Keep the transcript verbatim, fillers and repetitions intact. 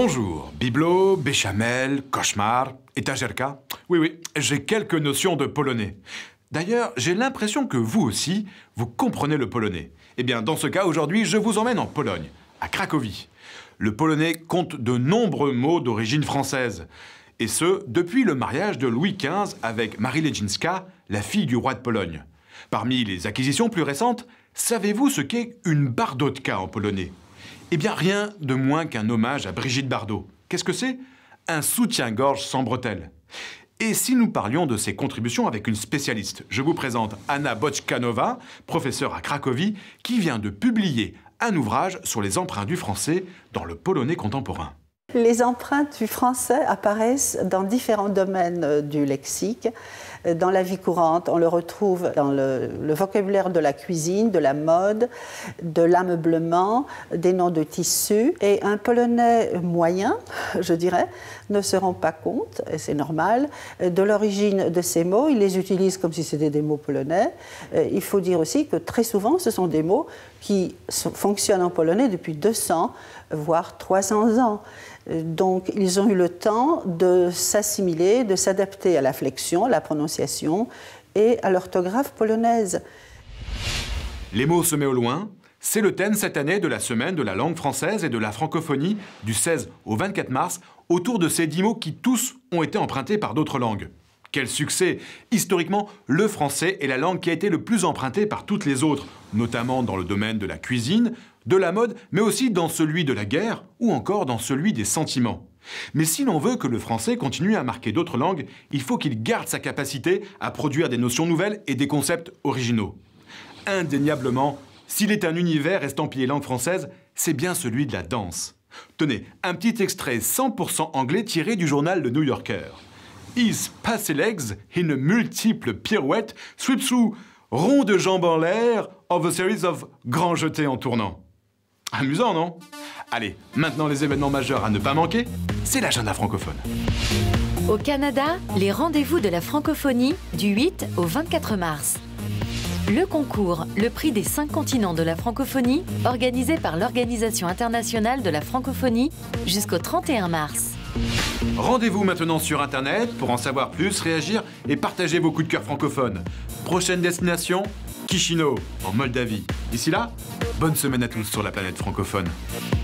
Bonjour, bibelot, béchamel, cauchemar, étagèrka. Oui, oui, j'ai quelques notions de polonais. D'ailleurs, j'ai l'impression que vous aussi, vous comprenez le polonais. Eh bien, dans ce cas, aujourd'hui, je vous emmène en Pologne, à Cracovie. Le polonais compte de nombreux mots d'origine française. Et ce, depuis le mariage de Louis quinze avec Marie Ledzinska, la fille du roi de Pologne. Parmi les acquisitions plus récentes, savez-vous ce qu'est une bardotka en polonais? Eh bien, rien de moins qu'un hommage à Brigitte Bardot. Qu'est-ce que c'est? Un soutien-gorge sans bretelles. Et si nous parlions de ses contributions avec une spécialiste? Je vous présente Anna Boczkanowa, professeure à Cracovie, qui vient de publier un ouvrage sur les emprunts du français dans le polonais contemporain. Les empreintes du français apparaissent dans différents domaines du lexique. Dans la vie courante, on le retrouve dans le, le vocabulaire de la cuisine, de la mode, de l'ameublement, des noms de tissus. Et un polonais moyen, je dirais, ne se rend pas compte, et c'est normal, de l'origine de ces mots. Il les utilise comme si c'était des mots polonais. Il faut dire aussi que très souvent, ce sont des mots qui fonctionnent en polonais depuis deux cents, voire trois cents ans. Donc, ils ont eu le temps de s'assimiler, de s'adapter à la flexion, à la prononciation et à l'orthographe polonaise. Les mots semés au loin, c'est le thème cette année de la semaine de la langue française et de la francophonie du seize au vingt-quatre mars, autour de ces dix mots qui tous ont été empruntés par d'autres langues. Quel succès! Historiquement, le français est la langue qui a été le plus empruntée par toutes les autres, notamment dans le domaine de la cuisine, de la mode, mais aussi dans celui de la guerre ou encore dans celui des sentiments. Mais si l'on veut que le français continue à marquer d'autres langues, il faut qu'il garde sa capacité à produire des notions nouvelles et des concepts originaux. Indéniablement, s'il est un univers estampillé langue française, c'est bien celui de la danse. Tenez, un petit extrait cent pour cent anglais tiré du journal Le New Yorker. His passé legs in a multiple pirouette sweep through rond de jambes en l'air of a series of grands jetés en tournant. Amusant, non? Allez, maintenant les événements majeurs à ne pas manquer, c'est l'agenda francophone. Au Canada, les rendez-vous de la francophonie du huit au vingt-quatre mars. Le concours, le prix des cinq continents de la francophonie, organisé par l'Organisation internationale de la francophonie jusqu'au trente et un mars. Rendez-vous maintenant sur Internet pour en savoir plus, réagir et partager vos coups de cœur francophones. Prochaine destination, Chisinau, en Moldavie. D'ici là, bonne semaine à tous sur la planète francophone.